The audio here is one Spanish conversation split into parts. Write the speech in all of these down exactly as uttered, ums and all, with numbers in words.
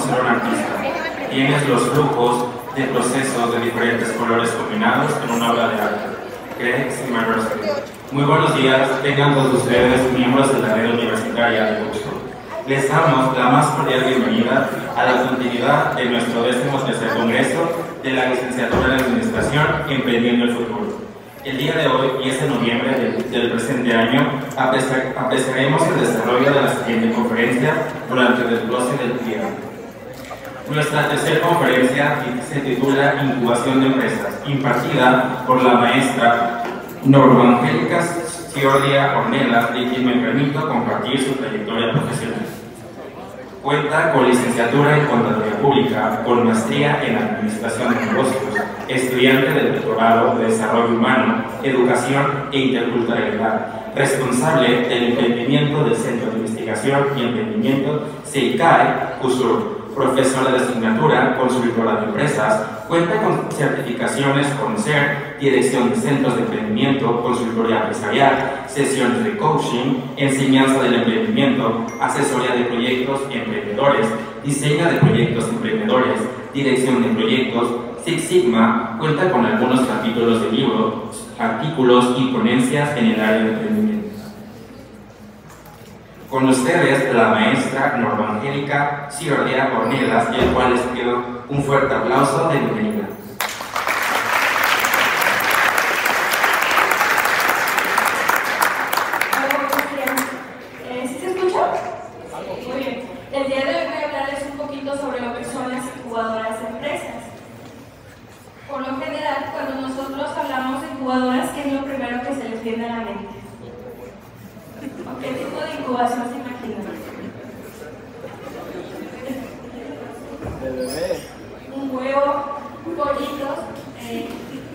ser un artista. Tienes los flujos de procesos de diferentes colores combinados en una obra de arte. Greg Zimmerberg. Muy buenos días, tengan todos ustedes, miembros de la red universitaria de Buxton. Les damos la más cordial bienvenida a la continuidad de nuestro décimo tercer congreso de la licenciatura en Administración Emprendiendo el Futuro. El día de hoy, diez de noviembre del, del presente año, apreciaremos el desarrollo de la siguiente conferencia durante el desglose del día. Nuestra tercera conferencia se titula Incubación de Empresas, impartida por la maestra Norma Angélica Ciordia Ornelas, de quien me permito compartir su trayectoria profesional. Cuenta con licenciatura en Contaduría Pública, con maestría en Administración de Negocios, estudiante del doctorado de Desarrollo Humano, Educación e Interculturalidad, responsable del emprendimiento del Centro de Investigación y Emprendimiento SEICAE CUSUR, profesora de asignatura, consultora de empresas, cuenta con certificaciones con C E R, dirección de centros de emprendimiento, consultoría empresarial, sesiones de coaching, enseñanza del emprendimiento, asesoría de proyectos emprendedores, diseño de proyectos emprendedores, dirección de proyectos, Six Sigma, cuenta con algunos capítulos de libros, artículos y ponencias en el área de emprendimiento. Con ustedes, la maestra Norma Angélica Ciordia Ornelas, y el cual les pido un fuerte aplauso de bienvenida. Hola, buenos días. Eh, ¿Sí se escucha? Muy bien. El día de hoy voy a hablarles un poquito sobre lo que son las incubadoras de empresas. Por lo general, cuando nosotros hablamos de incubadoras, ¿qué es lo primero que se les viene a la mente? ¿O qué tipo de incubación se imaginan? De bebé. Un huevo, pollitos. Eh,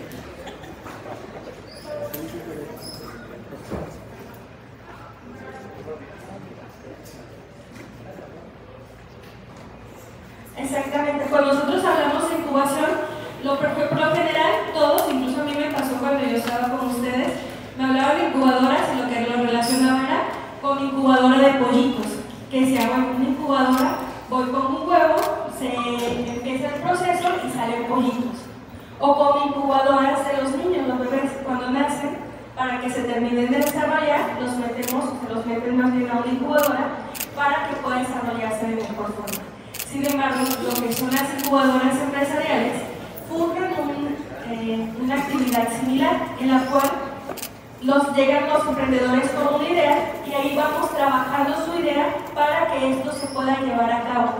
Exactamente. Cuando nosotros hablamos de incubación, lo, por lo general, todos, incluso a mí me pasó cuando yo estaba con ustedes, me hablaban de incubadoras y lo que lo relacionaba era con incubadora de pollitos, que se llama una incubadora, voy con un huevo, se empieza el proceso y salen pollitos. O con incubadoras de los niños, los bebés, cuando nacen, para que se terminen de desarrollar, los metemos, se los meten más bien a una incubadora para que pueda desarrollarse de mejor forma. Sin embargo, lo que son las incubadoras empresariales fungen un, eh, una actividad similar en la cual los llegan los emprendedores con una idea y ahí vamos trabajando su idea para que esto se pueda llevar a cabo.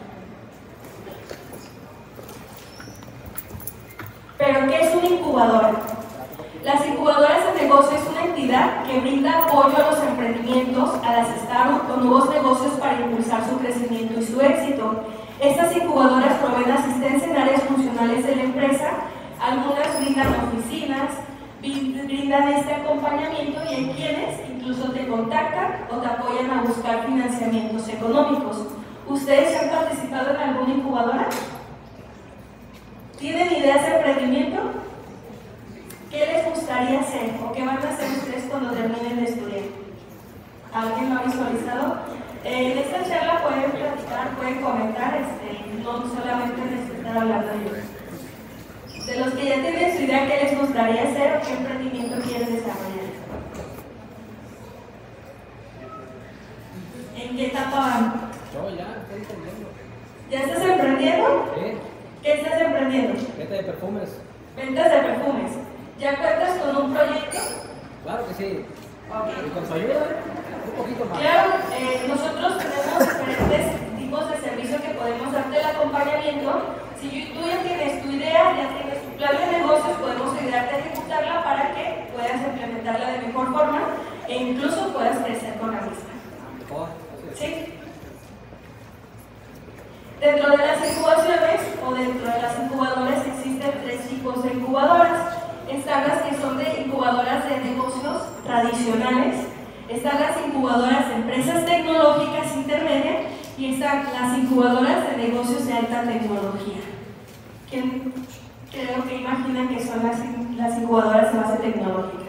¿Pero qué es una incubadora? Las incubadoras de negocio es una entidad que brinda apoyo a los emprendimientos, a las startups o nuevos negocios para impulsar su crecimiento y su éxito. Estas incubadoras proveen asistencia en áreas funcionales de la empresa, algunas brindan oficinas, brindan este acompañamiento y hay quienes incluso te contactan o te apoyan a buscar financiamientos económicos. ¿Ustedes han participado en alguna incubadora? ¿Tienen ideas de emprendimiento? ¿Qué les gustaría hacer o qué van a hacer ustedes cuando terminen de estudiar? ¿Alguien lo ha visualizado? Eh, en esta charla pueden platicar, pueden comentar, este, no solamente les estar hablando yo. De los que ya tienen su idea, ¿qué les gustaría hacer o qué emprendimiento quieren desarrollar? ¿En qué etapa van? Yo ya estoy emprendiendo. ¿Ya estás emprendiendo? ¿Sí? ¿Qué estás emprendiendo? Venta de perfumes. Ventas de perfumes. ¿Ya cuentas con un proyecto? Claro que sí. Okay. Y con su ayuda, un poquito más. Claro, eh, nosotros tenemos diferentes tipos de servicio que podemos darte el acompañamiento. Si tú ya tienes tu idea, ya tienes tu plan de negocios, podemos ayudarte a ejecutarla para que puedas implementarla de mejor forma e incluso puedas crecer con la misma. Oh, ¿Sí? Dentro de las incubaciones o dentro de las incubadoras existen tres tipos de incubadoras. Están las que son de incubadoras de negocios tradicionales, están las incubadoras de empresas tecnológicas intermedias y están las incubadoras de negocios de alta tecnología. ¿Quién creo que imaginan que son las, las incubadoras de base tecnológica?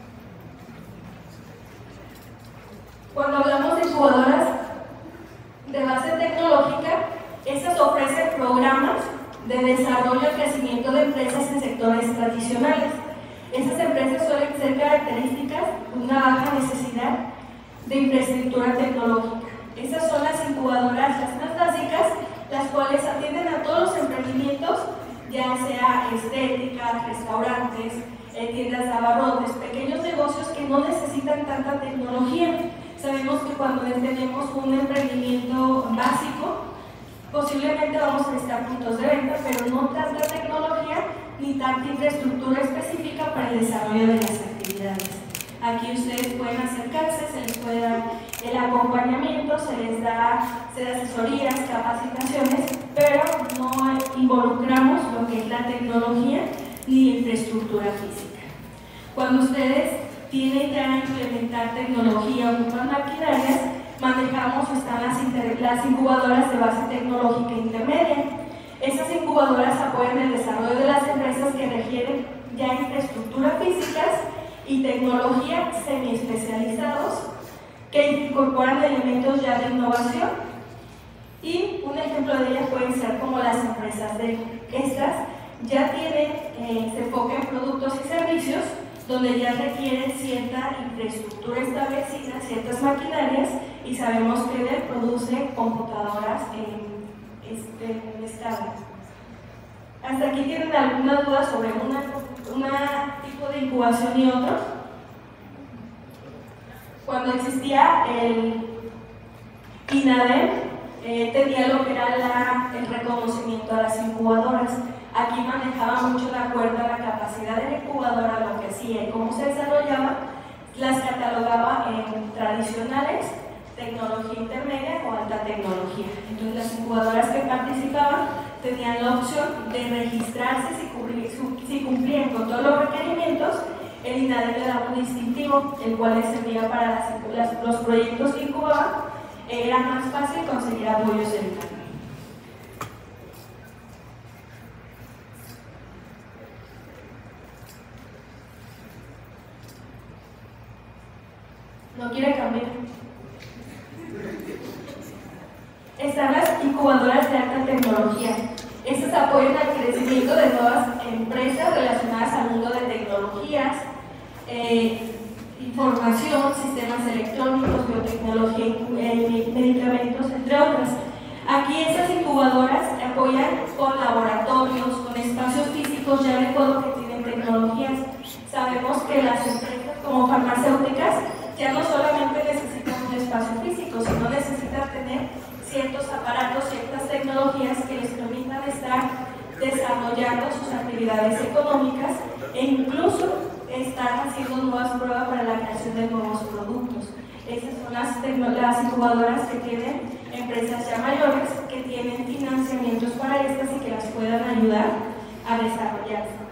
Cuando hablamos de incubadoras de de base tecnológica, estas ofrecen programas de desarrollo y crecimiento de empresas en sectores tradicionales. Estas empresas suelen ser características de una baja necesidad de infraestructura tecnológica. Estas son las incubadoras, las más básicas, las cuales atienden a todos los emprendimientos, ya sea estética, restaurantes, eh, tiendas de abarrotes, pequeños negocios que no necesitan tanta tecnología. Sabemos que cuando tenemos un emprendimiento básico, posiblemente vamos a necesitar puntos de venta, pero no tanta tecnología ni tanta infraestructura específica para el desarrollo de las actividades. Aquí ustedes pueden acercarse, se les puede dar el acompañamiento, se les da, se da asesorías, capacitaciones, pero no involucramos lo que es la tecnología ni infraestructura física. Cuando ustedes tienen ya implementar tecnología o ocupan maquinarias, manejamos están las, las incubadoras de base tecnológica intermedia. Estas incubadoras apoyan el desarrollo de las empresas que requieren ya infraestructura físicas y tecnología semi-especializados que incorporan elementos ya de innovación, y un ejemplo de ellas pueden ser como las empresas de estas ya tienen, eh, se enfocan en productos y servicios donde ya requieren cierta infraestructura establecida, ciertas maquinarias, y sabemos que él produce computadoras en este estado. ¿Hasta aquí tienen alguna duda sobre una, una tipo de incubación y otro? Cuando existía el INADEM, eh, tenía lo que era la, el reconocimiento a las incubadoras. Aquí manejaba mucho de acuerdo a la capacidad de la incubadora, lo que hacía y cómo se desarrollaba, las catalogaba en tradicionales, tecnología intermedia o alta tecnología. Entonces las incubadoras que participaban tenían la opción de registrarse si, cumplían, si cumplían con todos los requerimientos. El INADEM le daba un distintivo, el cual les servía para las, las, los proyectos que incubaban. Era más fácil conseguir apoyos en el camino. ¿No quiere cambiar? Están las incubadoras de alta tecnología. Estas apoyan al crecimiento de nuevas empresas relacionadas al mundo de tecnologías, eh, información, sistemas electrónicos, biotecnología, eh, medicamentos, entre otras. Aquí estas incubadoras apoyan con laboratorios, con espacios físicos ya adecuados que tienen tecnologías. Sabemos que las empresas como farmacéuticas ya no solamente necesitan un espacio físico, sino necesitan tener ciertos aparatos, ciertas tecnologías que les permitan estar desarrollando sus actividades económicas e incluso estar haciendo nuevas pruebas para la creación de nuevos productos. Esas son las, las incubadoras que tienen empresas ya mayores, que tienen financiamientos para estas y que las puedan ayudar a desarrollarse.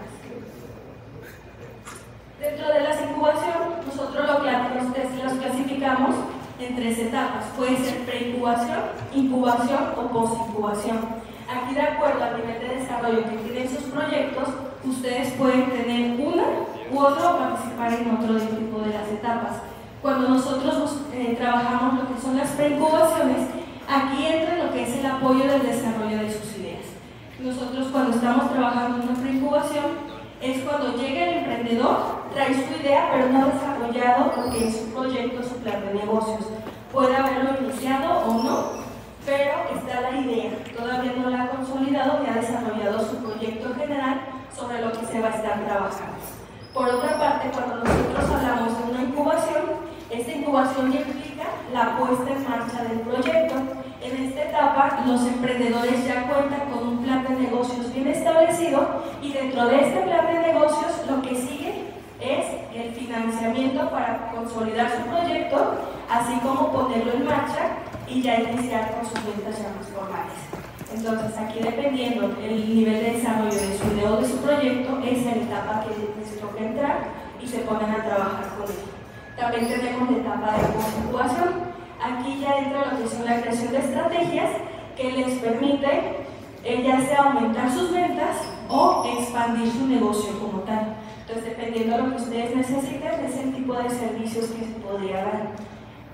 Dentro de las incubación, nosotros lo que los clasificamos en tres etapas. Puede ser preincubación, incubación o postincubación. Aquí, de acuerdo al nivel de desarrollo que tienen sus proyectos, ustedes pueden tener una u otra o participar en otro tipo de las etapas. Cuando nosotros eh, trabajamos lo que son las preincubaciones, aquí entra lo que es el apoyo del desarrollo de sus ideas. Nosotros, cuando estamos trabajando en una preincubación, es cuando llega el emprendedor, trae su idea, pero no ha desarrollado lo que es su proyecto, su plan de negocios. Puede haberlo iniciado o no, pero está la idea, todavía no la ha consolidado ni ha desarrollado su proyecto general sobre lo que se va a estar trabajando. Por otra parte, cuando nosotros hablamos de una incubación, esta incubación ya implica la puesta en marcha del proyecto. En esta etapa, los emprendedores ya cuentan con un plan de negocios bien establecido, y dentro de este plan de negocios lo que sigue es el financiamiento para consolidar su proyecto, así como ponerlo en marcha y ya iniciar con sus ventas ya más formales. Entonces, aquí, dependiendo del nivel de desarrollo de su idea o de su proyecto, es la etapa que les toca entrar y se ponen a trabajar con él. También tenemos la etapa de post-incubación. Aquí ya entra lo que son la creación de estrategias que les permite eh, ya sea aumentar sus ventas o expandir su negocio como tal. Entonces, dependiendo de lo que ustedes necesiten, es el tipo de servicios que se podría dar.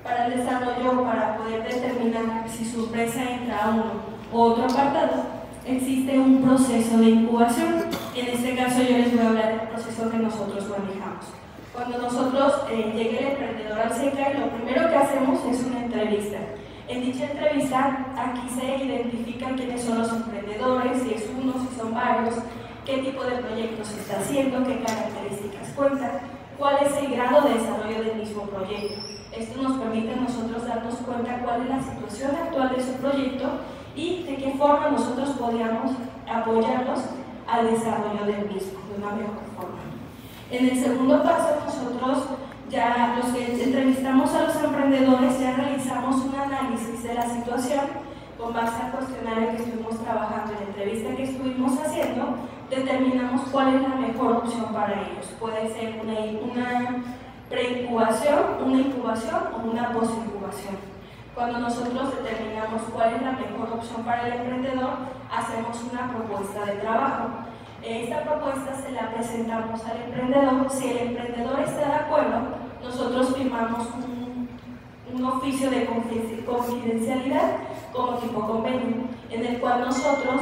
para el desarrollo, para poder determinar si su empresa entra a uno u otro apartado, existe un proceso de incubación. En este caso yo les voy a hablar del proceso que nosotros manejamos. Cuando nosotros eh, llegue el emprendedor al SECAI, lo primero que hacemos es una entrevista. En dicha entrevista, aquí se identifican quiénes son los emprendedores, si es uno, si son varios, qué tipo de proyectos se está haciendo, qué características cuenta, cuál es el grado de desarrollo del mismo proyecto. Esto nos permite a nosotros darnos cuenta cuál es la situación actual de su proyecto y de qué forma nosotros podríamos apoyarlos al desarrollo del mismo, de una mejor forma. En el segundo paso, nosotros ya los que entrevistamos a los emprendedores ya realizamos un análisis de la situación con base al cuestionario que estuvimos trabajando en la entrevista que estuvimos haciendo, determinamos cuál es la mejor opción para ellos. Puede ser una, una preincubación, una incubación o una posincubación. Cuando nosotros determinamos cuál es la mejor opción para el emprendedor, hacemos una propuesta de trabajo. Esta propuesta se la presentamos al emprendedor. Si el emprendedor está de acuerdo, nosotros firmamos un, un oficio de confidencialidad como tipo convenio, en el cual nosotros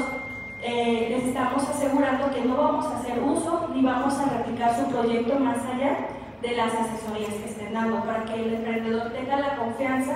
eh, les estamos asegurando que no vamos a hacer uso ni vamos a replicar su proyecto más allá de las asesorías que estén dando, para que el emprendedor tenga la confianza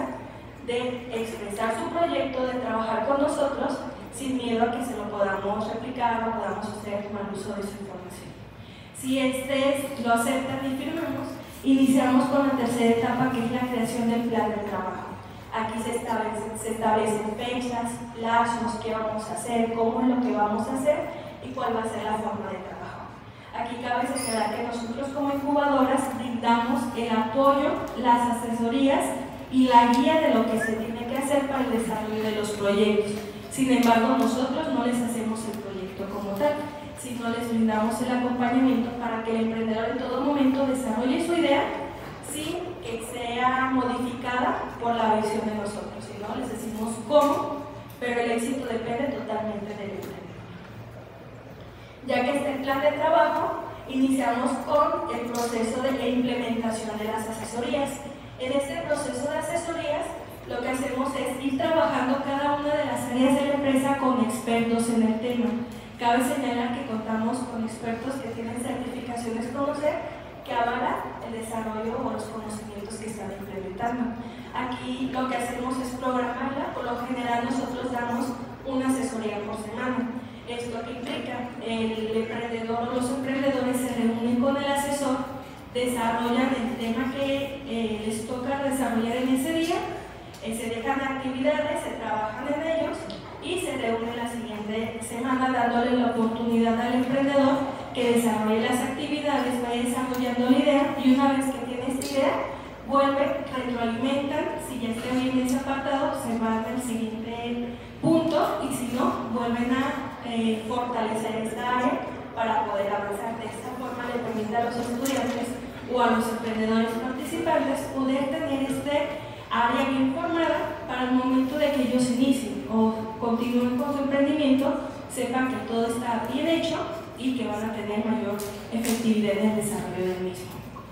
de expresar su proyecto, de trabajar con nosotros sin miedo a que se lo podamos replicar o podamos hacer mal uso de su información. Si este lo aceptan y firmamos, iniciamos con la tercera etapa, que es la creación del plan de trabajo. Aquí se establecen, se establecen fechas, plazos, qué vamos a hacer, cómo es lo que vamos a hacer y cuál va a ser la forma de trabajo. Aquí cabe señalar que nosotros como incubadoras brindamos el apoyo, las asesorías y la guía de lo que se tiene que hacer para el desarrollo de los proyectos. Sin embargo, nosotros no les hacemos el proyecto como tal, sino les brindamos el acompañamiento para que el emprendedor en todo momento desarrolle su idea sin que sea modificada por la visión de nosotros, sino les decimos cómo, pero el éxito depende totalmente del emprendedor. Ya que está el plan de trabajo, iniciamos con el proceso de implementación de las asesorías. En este proceso de asesorías, lo que hacemos es ir trabajando cada una de las áreas de la empresa con expertos en el tema. Cabe señalar que contamos con expertos que tienen certificaciones Conocer que avalan el desarrollo o los conocimientos que están implementando. Aquí lo que hacemos es programarla. Por lo general nosotros damos una asesoría por semana. Esto que implica, el emprendedor o los emprendedores se reúnen con el asesor, desarrollan el tema que eh, les toca desarrollar en ese día, eh, se dejan actividades, se trabajan en ellos y se reúnen la siguiente semana dándole la oportunidad al emprendedor que desarrolle las actividades, vaya desarrollando la idea y una vez que tiene esta idea, vuelven, retroalimentan, si ya está bien ese apartado, se van al siguiente punto y si no, vuelven a eh, fortalecer esta área para poder avanzar. De esta forma le permite a los estudiantes o a los emprendedores participantes poder tener este área bien formada para el momento de que ellos inicien o continúen con su emprendimiento, sepan que todo está bien hecho y que van a tener mayor efectividad en el desarrollo del mismo.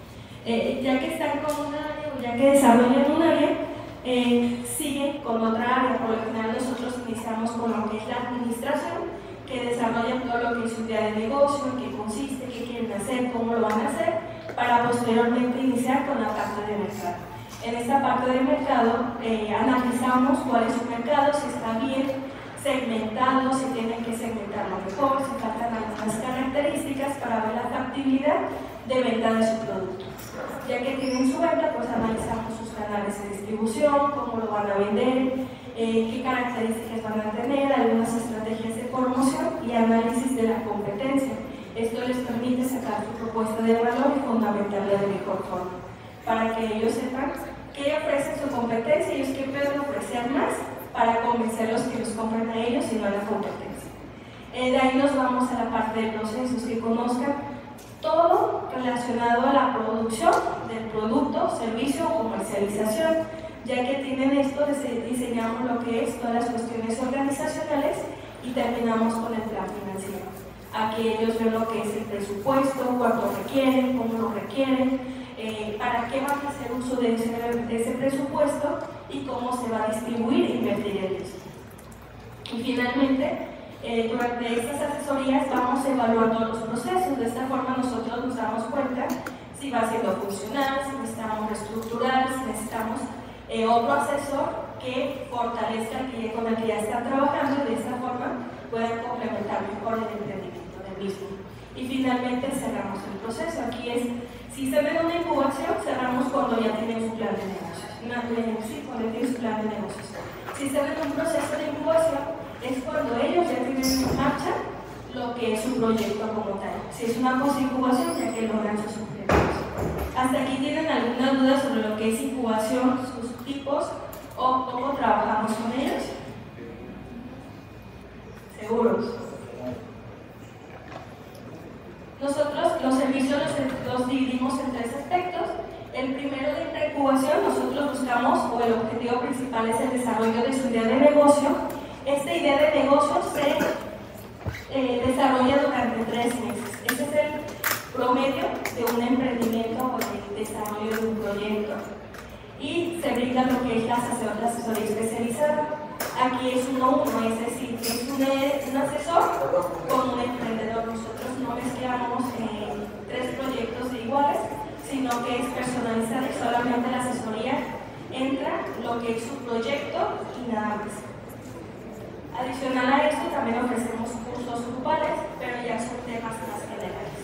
Eh, ya que están con un área o ya que desarrollan un área, eh, siguen con otra área. Por lo general nosotros iniciamos con lo que es la administración, que desarrollan todo lo que es su idea de negocio, en qué consiste, qué quieren hacer, cómo lo van a hacer, para posteriormente iniciar con la parte de mercado. En esta parte de mercado eh, analizamos cuál es su mercado, si está bien segmentado, si tienen que segmentarlo mejor, si faltan algunas características para ver la factibilidad de venta de su producto. Ya que tienen su venta, pues analizamos sus canales de distribución, cómo lo van a vender, eh, qué características van a tener, algunas estrategias de promoción y análisis de la competencia. Esto les permite sacar su propuesta de valor y fundamentarla de mejor forma, para que ellos sepan qué ofrece su competencia y ellos qué pueden ofrecer más para convencerlos que los compren a ellos y no a la competencia. Eh, de ahí nos vamos a la parte de procesos, que conozcan todo relacionado a la producción del producto, servicio o comercialización. Ya que tienen esto, diseñamos lo que es todas las cuestiones organizacionales y terminamos con el plan financiero. Aquí ellos ven lo que es el presupuesto, cuánto requieren, cómo lo requieren, eh, para qué van a hacer uso de ese, de ese presupuesto y cómo se va a distribuir e invertir el mismo. Y finalmente, eh, durante estas asesorías vamos evaluando los procesos. De esta forma nosotros nos damos cuenta si va siendo funcional, si necesitamos reestructurar, si necesitamos eh, otro asesor que fortalezca el que, con el que ya están trabajando y de esta forma puedan complementar mejor el emprendimiento del mismo. Y finalmente cerramos el proceso. Aquí es, si se ve una incubación, cerramos cuando ya tienen su plan de negocios. Una, sí, cuando tienen su plan de negocios. Si se ve un proceso de incubación, es cuando ellos ya tienen en marcha lo que es su proyecto como tal. Si es una post-incubación, ya que logran sus objetivos. ¿Hasta aquí tienen alguna duda sobre lo que es incubación, sus tipos o cómo trabajamos con ellos? ¿Seguros? Nosotros los servicios los, los dividimos en tres aspectos. El primero de incubación, nosotros buscamos, o el objetivo principal es el desarrollo de su idea de negocio. Esta idea de negocio se eh, desarrolla durante tres meses. Este es el promedio de un emprendimiento o del desarrollo de un proyecto. Y se brinda lo que es la asesoría, la asesoría especializada. Aquí es uno a uno, es decir, que es un, un asesor con un emprendedor. Nosotros no mezclamos eh, tres proyectos iguales, sino que es personalizada y solamente la asesoría entra lo que es su proyecto y nada más. Adicional a esto, también ofrecemos cursos grupales, pero ya son temas más generales.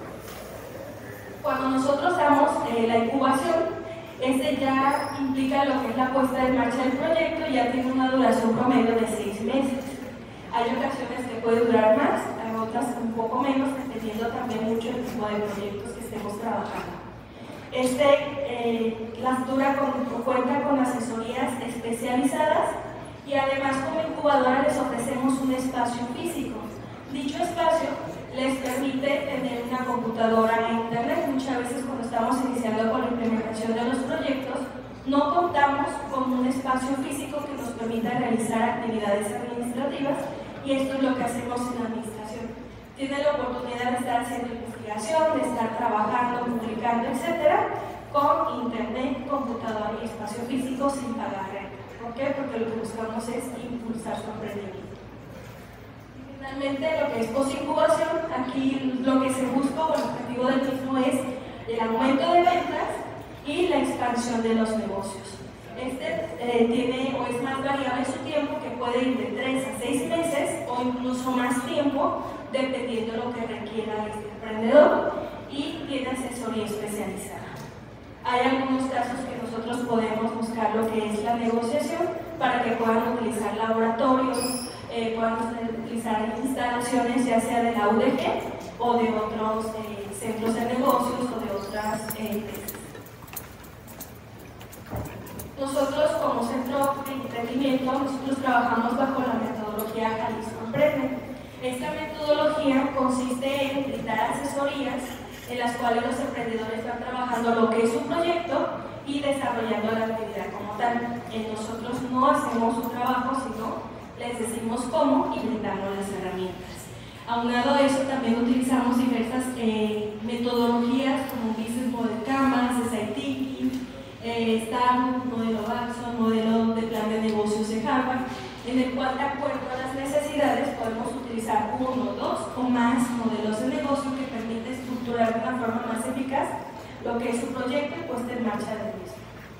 Cuando nosotros damos eh, la incubación, este ya implica lo que es la puesta en marcha del proyecto y ya tiene una duración promedio de seis meses. Hay ocasiones que puede durar más, hay otras un poco menos, dependiendo también mucho del tipo de proyectos que estemos trabajando. Este eh, las dura con, cuenta con asesorías especializadas y además como incubadora les ofrecemos un espacio físico. Dicho espacio les permite tener una computadora e internet. Muchas veces cuando estamos iniciando con la implementación de los proyectos no contamos con un espacio físico que nos permita realizar actividades administrativas y esto es lo que hacemos en la administración. Tiene la oportunidad de estar haciendo investigación, de estar trabajando, publicando, etcétera, con internet, computadora y espacio físico sin pagar renta. ¿Por qué? Porque lo que buscamos es impulsar su emprendimiento. Y finalmente, lo que es post-incubación, aquí lo que se busca o el objetivo del mismo es el aumento de ventas y la expansión de los negocios. Este eh, tiene o es más variable su tiempo, que puede ir de tres a seis meses o incluso más tiempo, dependiendo de lo que requiera este emprendedor, y tiene asesoría especializada. Hay algunos casos que nosotros podemos buscar lo que es la negociación para que puedan utilizar laboratorios, eh, puedan utilizar instalaciones ya sea de la U D G o de otros eh, centros de negocios o de otras eh, empresas. Nosotros como centro de emprendimiento, nosotros trabajamos bajo la metodología Jalisco Emprende. Esta metodología consiste en brindar asesorías en las cuales los emprendedores están trabajando lo que es un proyecto y desarrollando la actividad como tal. Eh, nosotros no hacemos un trabajo, sino les decimos cómo y brindamos las herramientas. Aunado a eso, también utilizamos diversas eh, metodologías como Business Model Canvas, Design Thinking, eh, está un modelo Baxo, modelo de plan de negocios de Harvard, en el cual, de acuerdo a las necesidades, podemos utilizar uno, dos o más modelos de negocio que permiten estructurar de una forma más eficaz lo que es su proyecto y puesta en marcha del mismo.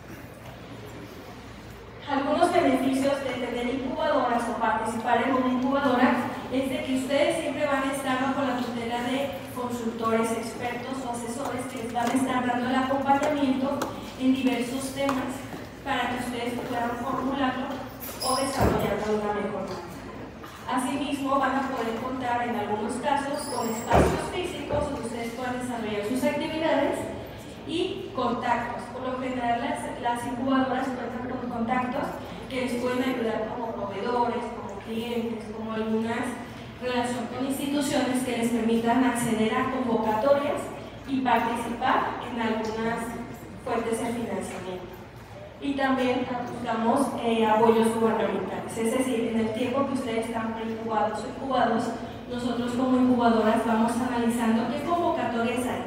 Algunos beneficios de tener incubadoras o participar en una incubadora es de que ustedes siempre van a estar bajo la tutela de consultores, expertos o asesores que les van a estar dando el acompañamiento en diversos temas para que ustedes puedan formularlo o desarrollarlo de una mejor manera. Asimismo, van a poder contar en algunos casos con espacios físicos donde ustedes puedan desarrollar sus actividades y contactos. Por lo general, las, las incubadoras cuentan con contactos que les pueden ayudar como proveedores, como clientes, como algunas relaciones con instituciones que les permitan acceder a convocatorias y participar en algunas fuentes de financiamiento. Y también buscamos eh, apoyos gubernamentales, es decir, en el tiempo que ustedes están preincubados o incubados, nosotros como incubadoras vamos analizando qué convocatorias hay,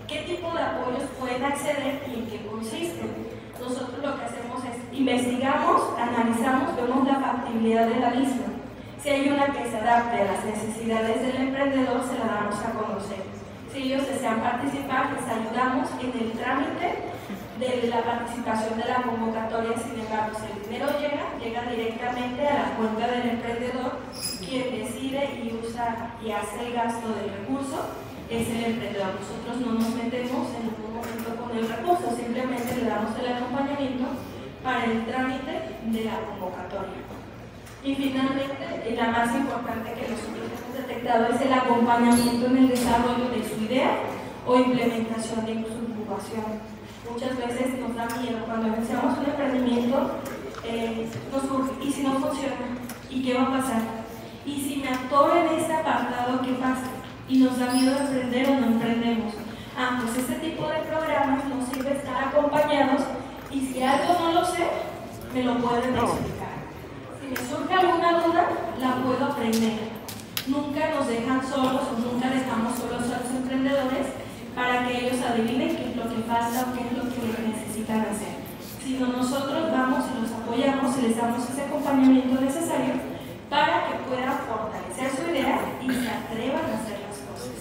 qué tipo de apoyos pueden acceder y en qué consisten. Nosotros lo que hacemos es investigamos, analizamos, vemos la factibilidad de la misma. Si hay una que se adapte a las necesidades del emprendedor, se la damos a conocer. Si ellos desean participar, les ayudamos en el trámite de la participación de la convocatoria. Sin embargo, si el dinero llega, llega directamente a la cuenta del emprendedor. Quien decide y usa y hace el gasto del recurso es el emprendedor. Nosotros no nos metemos en ningún momento con el recurso, simplemente le damos el acompañamiento para el trámite de la convocatoria. Y finalmente, la más importante que nosotros hemos detectado es el acompañamiento en el desarrollo de su idea o implementación de su incubación. Muchas veces nos da miedo cuando iniciamos un emprendimiento, eh, nos surge, ¿y si no funciona? ¿Y qué va a pasar? ¿Y si me atoro en ese apartado, qué pasa? Y nos da miedo emprender o no emprendemos. Ah, pues este tipo de programas nos sirve estar acompañados y si algo no lo sé, me lo pueden explicar. Si me surge alguna duda, la puedo aprender. Nunca nos dejan solos o nunca dejamos solos a los emprendedores para que ellos adivinen qué es lo que falta o qué es lo que necesitan hacer. Sino nosotros vamos y los apoyamos y les damos ese acompañamiento necesario para que puedan fortalecer su idea y se atrevan a hacer las cosas.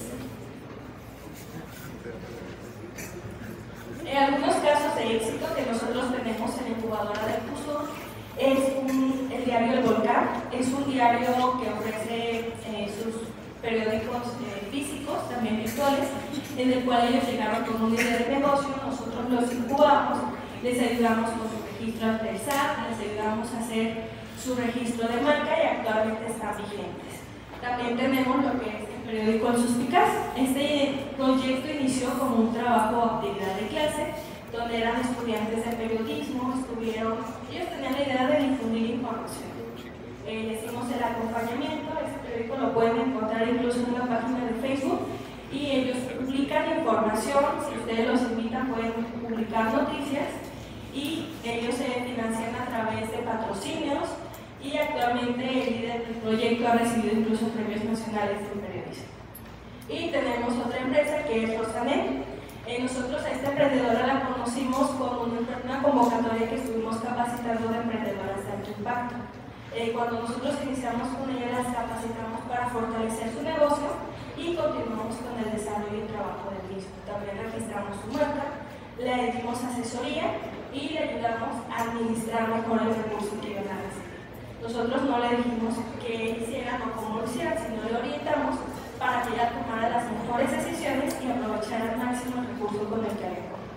En algunos casos de éxito que nosotros tenemos en la incubadora del CUSUR es un, el diario El Volcán. Es un diario que ofrece eh, sus periódicos eh, físicos, también virtuales, en el cual ellos llegaron con una idea de negocio, nosotros los incubamos, les ayudamos con su registro ante el S A T, les ayudamos a hacer su registro de marca y actualmente están vigentes. También tenemos lo que es el periódico El Suspicaz. Este proyecto inició como un trabajo o actividad de clase, donde eran estudiantes de periodismo, estuvieron, ellos tenían la idea de difundir información. Eh, les hicimos el acompañamiento, este periódico lo pueden encontrar incluso en una página de Facebook y ellos publican información, si ustedes los invitan pueden publicar noticias y ellos se financian a través de patrocinios y actualmente el líder del proyecto ha recibido incluso premios nacionales de periodismo. Y tenemos otra empresa que es Rosanet. Eh, nosotros a esta emprendedora la conocimos con una, una convocatoria que estuvimos capacitando de emprendedoras de alto impacto. Eh, cuando nosotros iniciamos con ella, las capacitamos para fortalecer su negocio y continuamos con el desarrollo y trabajo del mismo. También registramos su marca, le dimos asesoría y le ayudamos a administrar mejor el recurso que iban a recibir. Nosotros no le dijimos que hicieran o cómo lo hicieran, sino le orientamos para que ella tomara las mejores decisiones y aprovechara al máximo el recurso con el que había contado.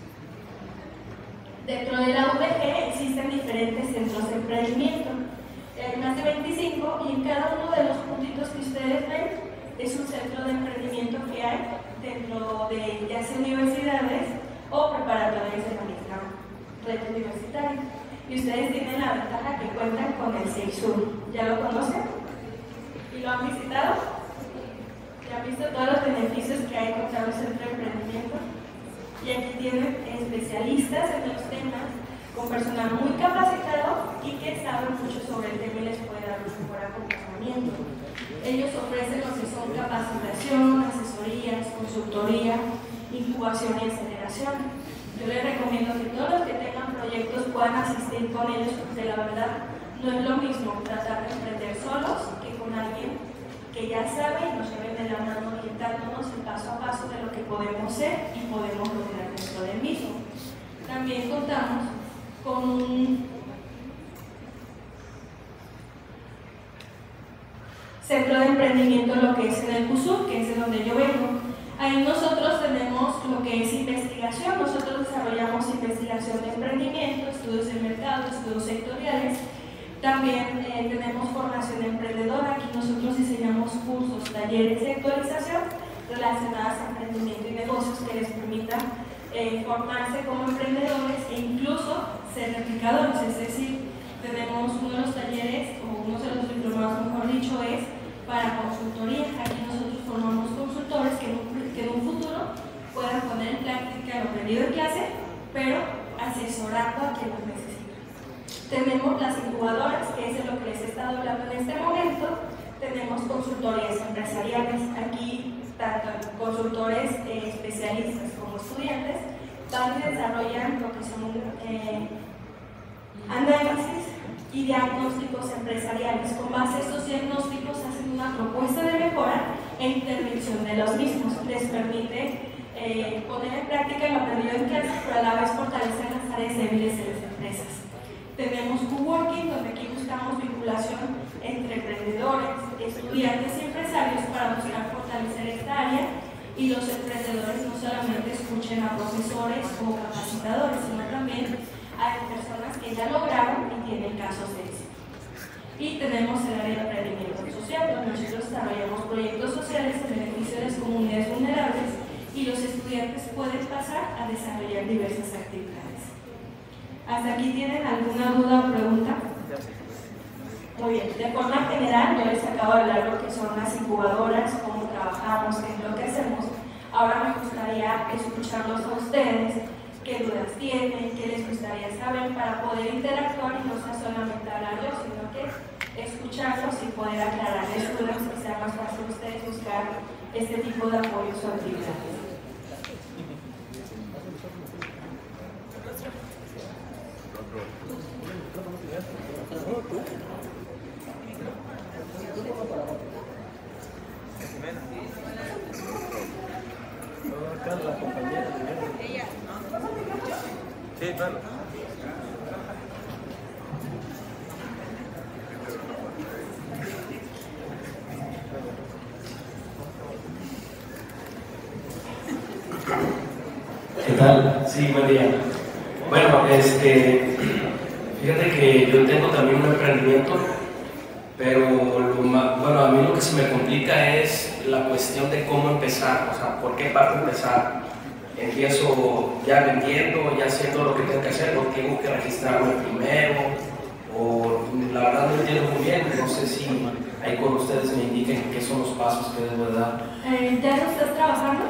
Dentro de la U D G existen diferentes centros de emprendimiento. Hay más de veinticinco y en cada uno de los puntitos que ustedes ven es un centro de emprendimiento que hay dentro de ya sea universidades o preparatorias de la misma red universitaria. Y ustedes tienen la ventaja que cuentan con el CEISUR. ¿Ya lo conocen? ¿Y lo han visitado? ¿Ya han visto todos los beneficios que hay con cada centro de emprendimiento? Y aquí tienen especialistas en los temas, con personal muy capacitado y que saben mucho sobre el tema y les puede dar un mejor acompañamiento. Ellos ofrecen lo que son capacitación, asesorías, consultoría, incubación y aceleración. Yo les recomiendo que todos los que tengan proyectos puedan asistir con ellos, porque la verdad no es lo mismo tratar de emprender solos que con alguien que ya sabe y nos lleve de la mano orientándonos el paso a paso de lo que podemos ser y podemos lograr dentro del mismo. También contamos con un centro de emprendimiento, lo que es en el CUSUR, que es de donde yo vengo. Ahí nosotros tenemos lo que es investigación, nosotros desarrollamos investigación de emprendimiento, estudios de mercado, estudios sectoriales. También eh, tenemos formación emprendedora, aquí nosotros diseñamos cursos, talleres de actualización relacionadas a emprendimiento y negocios que les permitan eh, formarse como emprendedores e incluso ser replicadores, es decir, tenemos uno de los talleres o uno de los diplomados, mejor dicho, es para consultoría. Aquí nosotros formamos consultores que en un, que en un futuro puedan poner en práctica lo aprendido en clase, pero asesorando a quien lo necesita. Tenemos las incubadoras, que es de lo que les he estado hablando en este momento. Tenemos consultorías empresariales. Aquí tanto consultores eh, especialistas como estudiantes, van y desarrollan lo que son eh, análisis y diagnósticos empresariales. Con base a estos diagnósticos hacen una propuesta de mejora e intervención de los mismos. Les permite eh, poner en práctica lo aprendido en clase, pero a la vez fortalecer las áreas débiles de las empresas. Tenemos coworking, donde aquí buscamos vinculación entre emprendedores, estudiantes y empresarios para buscar fortalecer esta área, y los emprendedores no solamente escuchen a profesores o capacitadores, sino también a personas que ya lograron y tienen casos de éxito. Y tenemos el área de emprendimiento social, donde nosotros desarrollamos proyectos sociales en beneficio de las comunidades vulnerables y los estudiantes pueden pasar a desarrollar diversas actividades. ¿Hasta aquí tienen alguna duda o pregunta? Muy bien, de forma general yo les acabo de hablar lo que son las incubadoras, cómo trabajamos, qué es lo que hacemos. Ahora me gustaría escucharlos a ustedes, qué dudas tienen, qué les gustaría saber para poder interactuar y no sea solamente hablar yo, sino que escucharlos y poder aclararles dudas y sea más fácil ustedes buscar este tipo de apoyos o actividades. La compañera ella. Sí, claro. ¿Qué tal? Sí, buen día. Bueno, este, fíjate que yo tengo también un emprendimiento, pero lo más, bueno, a mí lo que se me complica es la cuestión de cómo empezar, o sea, por qué parte empezar. Empiezo ya vendiendo, ya haciendo lo que tengo que hacer, o tengo que registrarme primero, o la verdad no entiendo muy bien, no sé si ahí con ustedes me indiquen qué son los pasos que debo de dar. Eh, ¿Ya no estás trabajando?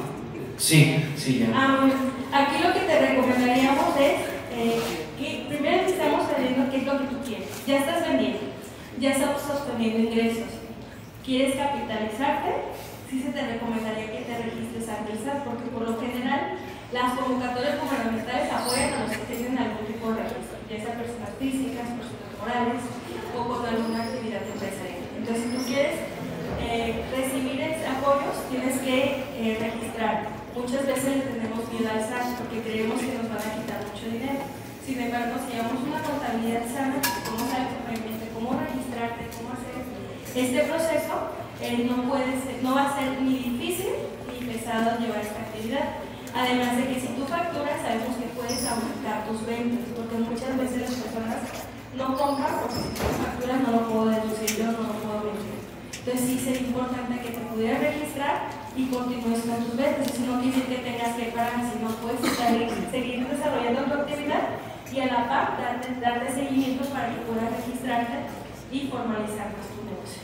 Sí, sí, ya. Ah, bueno. Aquí lo que te recomendaríamos es eh, que primero estamos sabiendo qué es lo que tú quieres. Ya estás vendiendo, ya estamos sosteniendo ingresos. ¿Quieres capitalizarte? Sí se te recomendaría que te registres ante el S A T, porque por lo general las convocatorias gubernamentales apoyan a los que tienen algún tipo de registro, ya sea personas físicas, personas morales o con alguna actividad empresarial. Entonces, si tú quieres eh, recibir apoyos, tienes que eh, registrarte. Muchas veces le tenemos miedo al S A T porque creemos que nos van a quitar mucho dinero. Sin embargo, si llevamos una contabilidad sana, cómo sabes realmente cómo registrarte, cómo hacer este proceso, eh, no, puede ser, no va a ser ni difícil ni pesado llevar esta actividad. Además de que si tú facturas, sabemos que puedes aumentar tus ventas, porque muchas veces las personas no compran porque si tú facturas no lo puedo deducir, yo no lo puedo vender. Entonces sí sería importante que te pudieras registrar y continúes con tus ventas. Eso no quiere decir que tengas que parar, sino puedes seguir, seguir desarrollando tu actividad y a la par darte, darte seguimiento para que puedas registrarte y formalizar más tu negocio.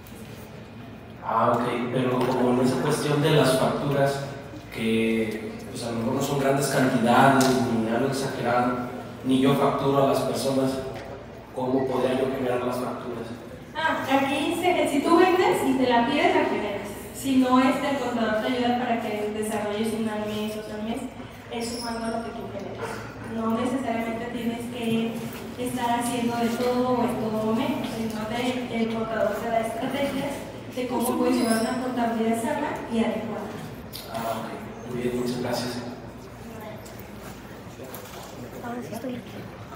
Ah, ok, pero como en esa cuestión de las facturas, que pues a lo mejor no son grandes cantidades, ni algo exagerado, ni yo facturo a las personas, ¿cómo podría yo generar las facturas? Ah, aquí se, si tú vendes y te la pides, la generas. Si no, este, el contador te ayuda para que desarrolles un al mes o al mes, es sumando lo que tú generas. No necesariamente tienes que estar haciendo de todo en todo momento, sino que el contador te da estrategias de cómo puedes llevar una contabilidad sana y adecuada. Ah, ok. Muy bien, muchas gracias. Ahora sí estoy aquí.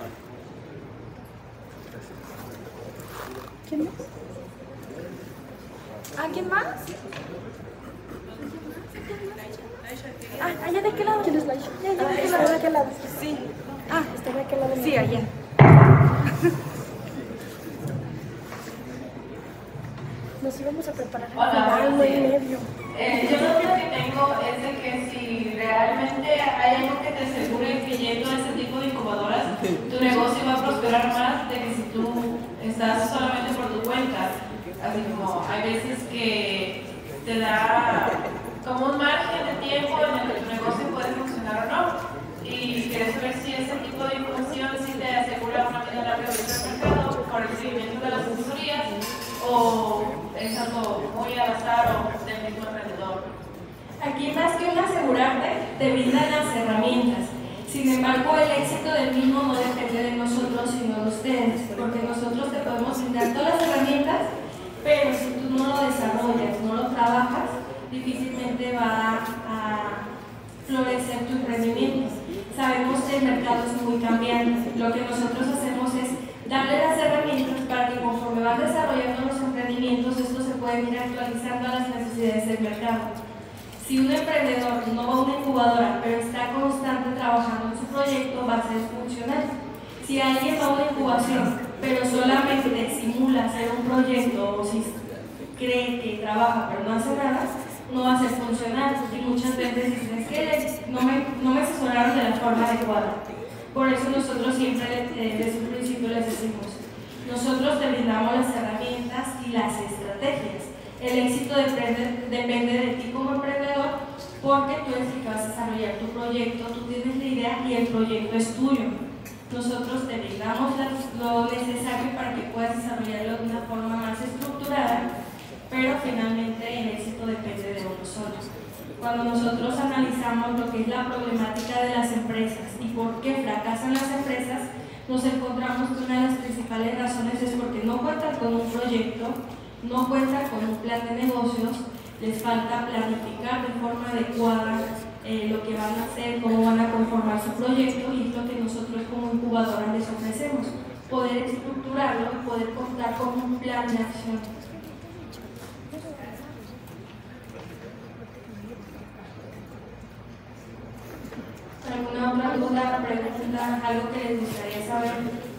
¿Quién más? ¿Ah, quién más? Ah, allá de qué lado. ¿Quién es Laisha? Ya, ya, de qué lado, de qué lado. Sí. Ah, está de qué lado. Sí, allá. Nos íbamos a preparar al final, nueve y medio. Eh, yo lo que tengo es de que si realmente hay algo que te asegure que yendo a este tipo de incubadoras, tu negocio va a prosperar más de que si tú estás solamente por tu cuenta. Así como hay veces que te da como un margen de tiempo en el que tu negocio puede funcionar o no. Y quieres saber si ese tipo de información sí te asegura una vida larga dentro del mercado por el seguimiento de las asesorías, o es algo muy al azar o depende mismo emprendedor? Aquí más que un asegurarte, te brindan las herramientas. Sin embargo, el éxito del mismo no depende de nosotros, sino de ustedes, porque nosotros te podemos brindar todas las herramientas, pero si tú no lo desarrollas, no lo trabajas, difícilmente va a florecer tu emprendimiento. Sabemos que el mercado es muy cambiante. Lo que nosotros hacemos es darle las herramientas para que conforme vas desarrollando los emprendimientos, esto se puede ir actualizando a las necesidades del mercado. Si un emprendedor no va a una incubadora, pero está constante trabajando en su proyecto, va a ser funcional. Si alguien va a una incubación, pero solamente simula hacer un proyecto o si cree que trabaja pero no hace nada, no va a ser funcional. Y muchas veces dicen, es que no me, no me asesoraron de la forma adecuada. Por eso nosotros siempre desde un principio les decimos, nosotros te brindamos las herramientas y las estrategias. El éxito depende, depende de ti como emprendedor, porque tú eres el que vas a desarrollar tu proyecto, tú tienes la idea y el proyecto es tuyo. Nosotros te brindamos lo necesario para que puedas desarrollarlo de una forma más estructurada, pero finalmente el éxito depende de uno solo. Cuando nosotros analizamos lo que es la problemática de las empresas y por qué fracasan las empresas, nos encontramos que una de las principales razones es porque no cuentan con un proyecto, no cuentan con un plan de negocios, les falta planificar de forma adecuada eh, lo que van a hacer, cómo van a conformar su proyecto, y es lo que nosotros como incubadora les ofrecemos, poder estructurarlo y poder contar con un plan de acción. ¿Alguna otra duda, pregunta, algo que les gustaría saber?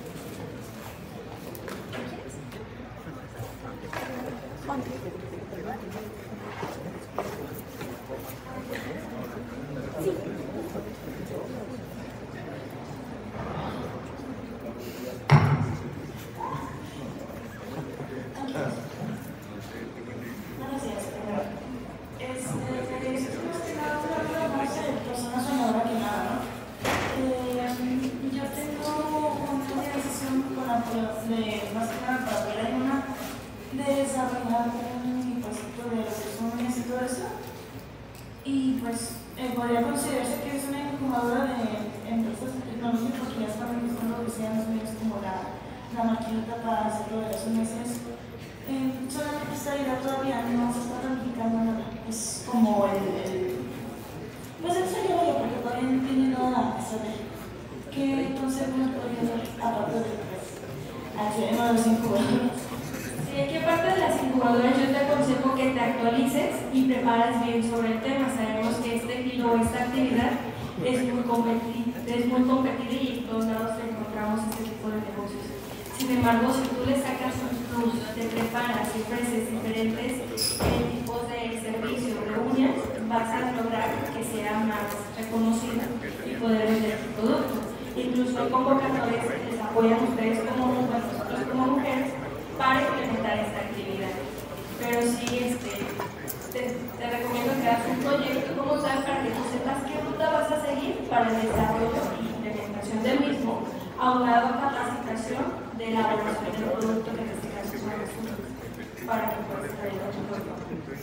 Buenos días, primero. Este, más que nada, una base de persona soñadora que nada, ¿no? Eh, yo tengo una organización con apoyo de, más que nada, para apoyar en una de desarrollar un proyecto de resúmenes y todo eso. Y pues eh, podría considerarse que es una incubadora de empresas de tecnología, porque ya están empezando lo que sean los medios como la, la maquinita para hacerlo de los meses. Eh, solamente esta idea todavía no se está planificando nada. Es como el, el pues el sueño, porque todavía no tiene nada la estrategia. ¿Qué consejo nos podría dar aparte de pues, aquí en los incubadores? Sí, aquí aparte de las incubadoras yo te aconsejo que te actualices y prepares bien sobre el tema. Sabemos que este giro, esta actividad es muy competida, es muy competida y en todos lados encontramos este tipo de negocios. Sin embargo, si tú le sacas un plus, te preparas y ofreces diferentes eh, tipos de servicios, de uñas, vas a lograr que sea más reconocida y poder vender tu producto. Incluso hay convocatorias que les apoyan a ustedes como, bueno, nosotros como mujeres para implementar esta actividad. Pero sí, este, te, te recomiendo que hagas un proyecto como tal para que tú sepas qué ruta vas a seguir para el desarrollo y implementación del mismo, aunado a capacitación de la elaboración del producto, que en este caso son los uñas, para que puedas traer a tu producto.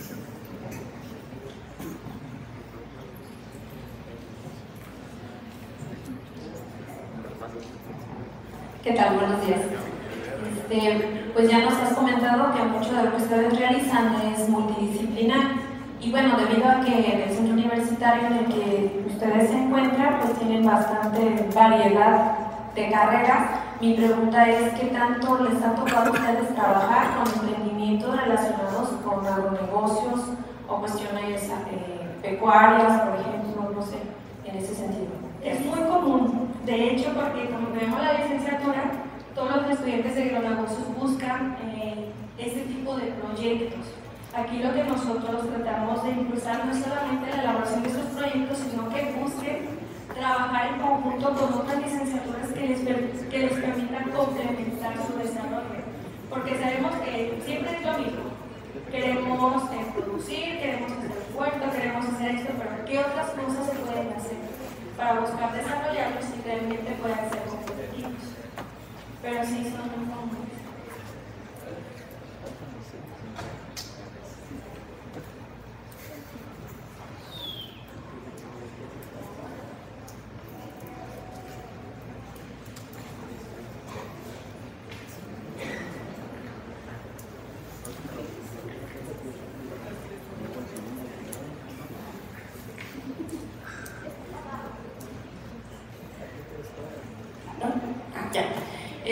¿Qué tal? Buenos días. Este, pues ya nos has comentado que mucho de lo que ustedes realizan es multidisciplinar. Y bueno, debido a que en el centro universitario en el que ustedes se encuentran, pues tienen bastante variedad de carreras. Mi pregunta es, ¿qué tanto les ha tocado a ustedes trabajar con emprendimientos relacionados con agronegocios o cuestiones eh, pecuarias, por ejemplo, no sé, en ese sentido? Es muy común, de hecho, porque como tenemos la licenciatura, todos los estudiantes de agronegocios buscan eh, este tipo de proyectos. Aquí lo que nosotros tratamos de impulsar no es solamente la elaboración de estos proyectos, sino que busquen trabajar en conjunto con otras licenciaturas que les, que les permitan complementar su desarrollo. Porque sabemos que siempre es lo mismo. Queremos eh, producir, queremos hacer el puerto, queremos hacer esto, pero ¿qué otras cosas se pueden hacer para buscar desarrollarlos y realmente puedan ser competitivos? Pero sí son muy comunes.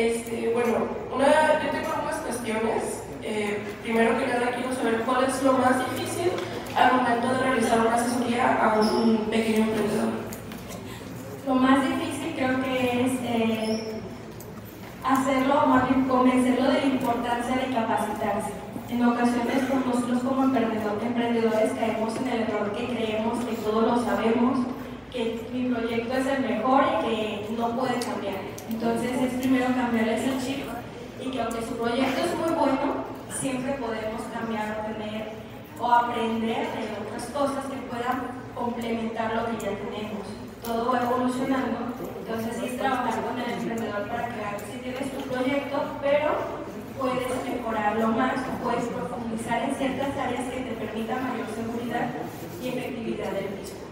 Este, bueno, una, yo tengo algunas cuestiones. Eh, primero que nada quiero saber cuál es lo más difícil al momento de realizar una asesoría a un pequeño emprendedor. Lo más difícil creo que es eh, hacerlo, más bien convencerlo de la importancia de capacitarse. En ocasiones pues, nosotros como emprendedor, emprendedores caemos en el error que creemos que todo lo sabemos, que mi proyecto es el mejor y que no puede cambiar. Entonces es primero cambiarles el chip y que aunque su proyecto es muy bueno, siempre podemos cambiar o tener o aprender de otras cosas que puedan complementar lo que ya tenemos. Todo va evolucionando, entonces es trabajar con el emprendedor para que si tienes tu proyecto, pero puedes mejorarlo más, puedes profundizar en ciertas áreas que te permitan mayor seguridad y efectividad del mismo.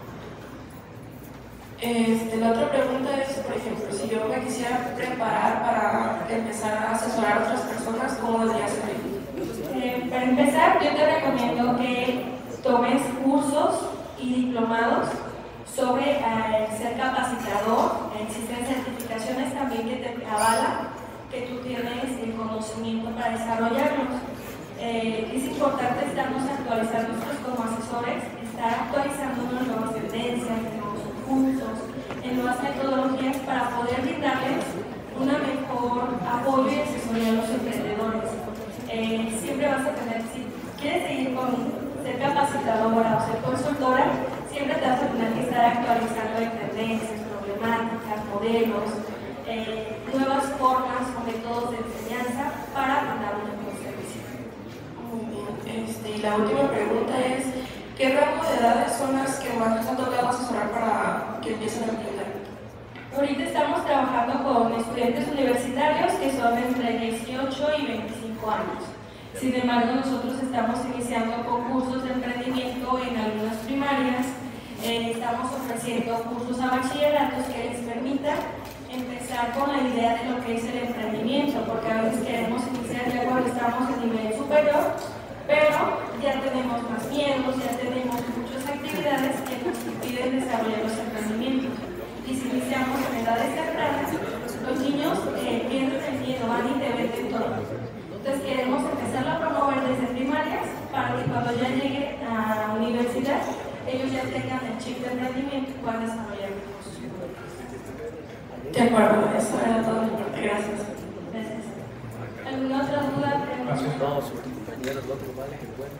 Este, la otra pregunta es, por ejemplo, si yo me quisiera preparar para empezar a asesorar a otras personas, ¿cómo debería ser? Eh, para empezar, yo te recomiendo que tomes cursos y diplomados sobre eh, ser capacitador. Existen certificaciones también que te avalan que tú tienes el conocimiento para desarrollarlos. Eh, es importante estarnos actualizando nosotros como asesores, estar actualizándonos en nuevas tendencias, en nuevos cursos, en nuevas metodologías para poder brindarles una mejor apoyo y asesoría a los emprendedores. Eh, siempre vas a tener, si quieres seguir con ser capacitadora o ser consultora, siempre te vas a tener que estar actualizando en tendencias, problemáticas, modelos, eh, nuevas formas o métodos de enseñanza para brindar un mejor servicio. Muy bien. Este, y la última pregunta es, ¿qué rango de edades son las que más les han tocado asesorar para que empiecen a emprender? Ahorita estamos trabajando con estudiantes universitarios que son entre dieciocho y veinticinco años. Sin embargo, nosotros estamos iniciando concursos de emprendimiento en algunas primarias. Eh, estamos ofreciendo cursos a bachilleratos que les permitan empezar con la idea de lo que es el emprendimiento, porque a veces queremos iniciar ya cuando estamos en nivel superior, pero ya tenemos más miedos, ya tenemos muchas actividades que nos impiden desarrollar los emprendimientos. Y si iniciamos en edades tempranas, los niños eh, pierden el miedo, van y te venden todo. Entonces queremos empezarlo a promover desde primarias para que cuando ya llegue a la universidad, ellos ya tengan el chip de emprendimiento y puedan desarrollar recursos. De acuerdo, eso era todo mi parte. Gracias. Gracias. ¿Alguna otra duda? Gracias a todos sus compañeros, los globales, que bueno.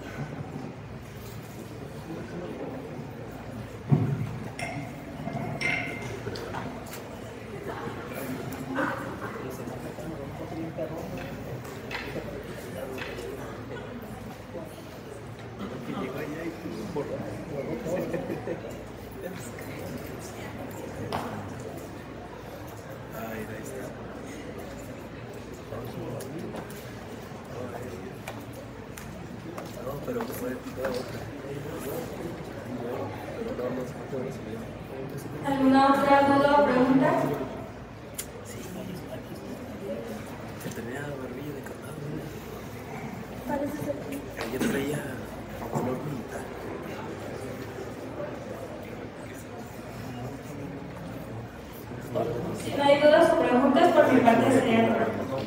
¿Alguna otra duda o pregunta? Se tenía barbilla de cardado. Parece ser. Ella traía color militar. Si no hay dudas o preguntas, por mi parte sería todo.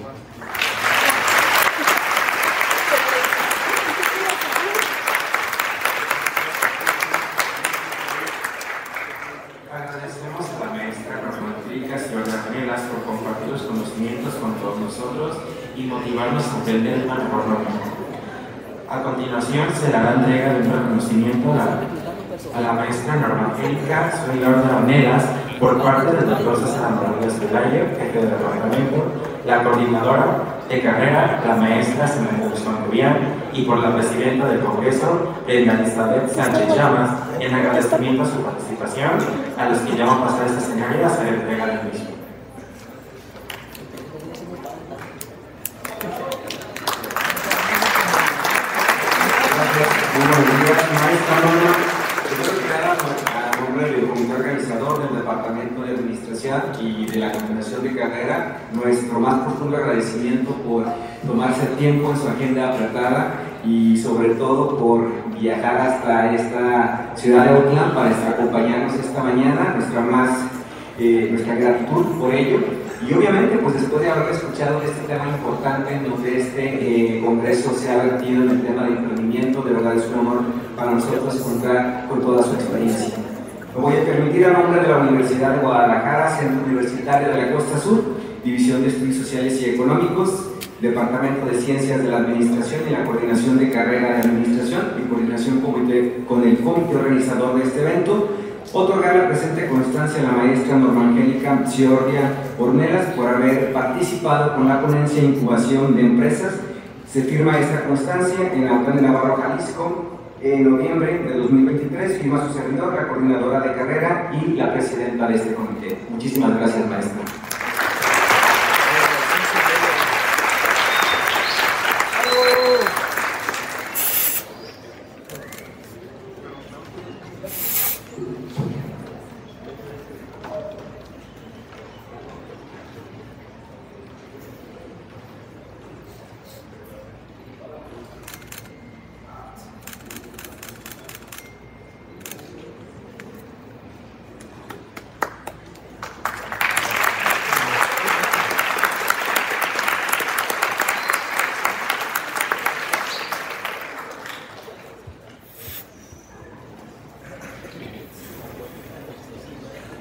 Agradecemos a la maestra Norma Angélica Ciorda por compartir los conocimientos con todos nosotros y motivarnos a aprender una mejor norma. A continuación se dará entrega de un reconocimiento a la, a la maestra Norma Angélica Ciorda por parte del doctor César Morales Velayo, jefe del departamento, la coordinadora de carrera, la maestra Samantha Guzmán Rubián, y por la presidenta del Congreso, Edna Elizabeth Sánchez Llamas, en agradecimiento a su participación, a los que llaman a pasar este escenario a hacer entrega del mismo. Muy buenos días, maestra Norma. Primero que nada, a nombre del comité organizador del Departamento de Administración y de la Coordinación de Carrera, nuestro más profundo agradecimiento por tomarse tiempo en su agenda apretada y sobre todo por viajar hasta esta ciudad de Oakland para acompañarnos esta mañana, nuestra, más, eh, nuestra gratitud por ello Y obviamente, pues después de haber escuchado este tema importante en donde este eh, congreso se ha vertido en el tema de emprendimiento, de verdad es un honor para nosotros contar con toda su experiencia. Me voy a permitir a nombre de la Universidad de Guadalajara, Centro Universitario de la Costa Sur, División de Estudios Sociales y Económicos, Departamento de Ciencias de la Administración y la Coordinación de Carrera de Administración y coordinación comité, con el comité organizador de este evento, otorgar la presente constancia a la maestra Norma Angélica Ciordia Ornelas por haber participado con la ponencia de incubación de empresas. Se firma esta constancia en la Autónoma de Navarro, Jalisco, en noviembre de dos mil veintitrés. Firma su servidor, la coordinadora de carrera y la presidenta de este comité. Muchísimas gracias, maestra.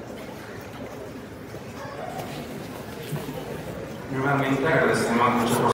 Nuevamente agradecemos mucho por